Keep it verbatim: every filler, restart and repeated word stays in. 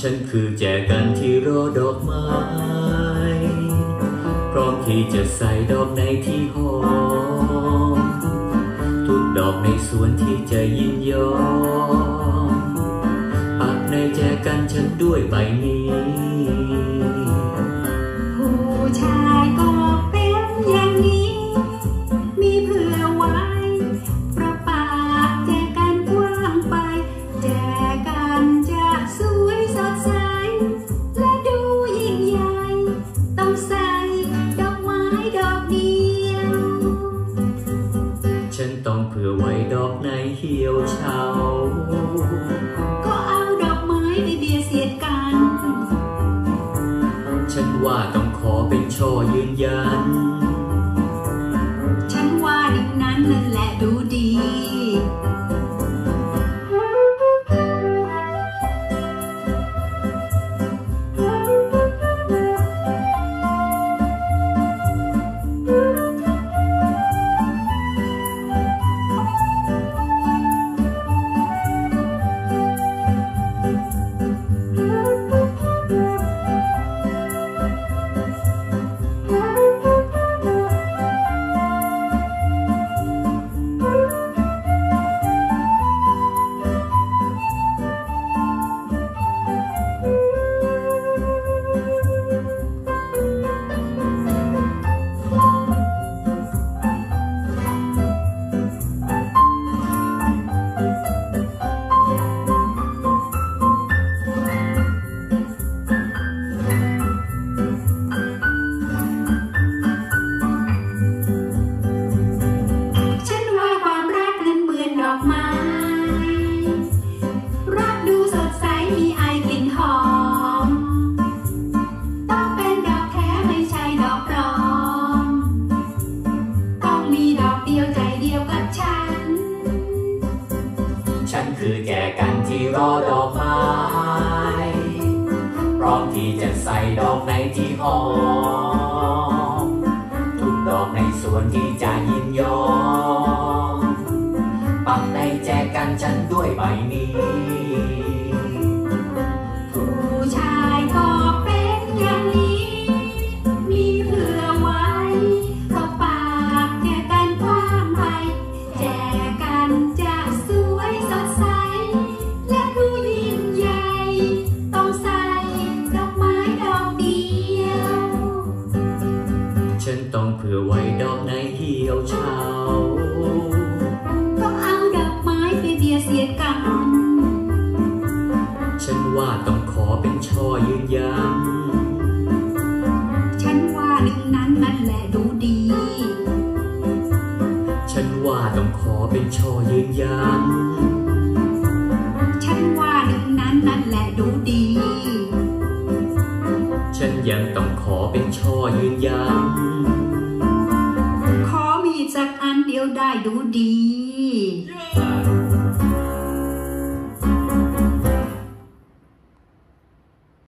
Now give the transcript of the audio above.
ฉันคือแจกันที่รอดอกไม้พร้อมที่จะใส่ดอกในที่หอมทุกดอกในสวนที่จะยินยอมปักในแจกันฉันด้วยใบนี้ผู้ชายก็เป็นอย่างนี้มีเผื่อไว้ประปากแจกันกว้างไปแจกันจะสวยสดใสและดูยิ่งใหญ่ต้องใส่ดอกไม้ดอกเดียวฉันต้องเผื่อไว้ดอกในเหี่ยวเฉาก็เอาดอกไม้ไปเบียดเสียดกันฉันว่าต้องขอเป็นช่อยืนยันฉันว่าดินนั้นนั่นแหละดูดีรักดูสดใสมีไอกลิ่นหอมต้องเป็นดอกแท้ไม่ใช่ดอกปลอมต้องมีดอกเดียวใจเดียวกับฉันฉันคือแจกันที่รอดอกไม้พร้อมที่จะใส่ดอกในที่หอมทุกดอกในสวนที่จะยินยอมปักในแจกันฉันด้วยใบนี้ผู้ชายก็เป็นอย่างนี้มีเผื่อไว้ก็ปากแจกันกว้างไปแจกันจะสวยสดใสและดูยิ่งใหญ่ต้องใส่ดอกไม้ดอกเดียวฉันต้องเผื่อไว้ดอกในเหี่ยวเฉาเสียกันฉันว่าต้องขอเป็นช่อยืนยันฉันว่าหนึ่งนั้นนั่นแหละดูดีฉันว่าต้องขอเป็นช่อยืนยันฉันว่าหนึ่งนั้นนั่นแหละดูดีฉันยังต้องขอเป็นช่อยืนยันขอมีสักอันเดียวได้ดูดี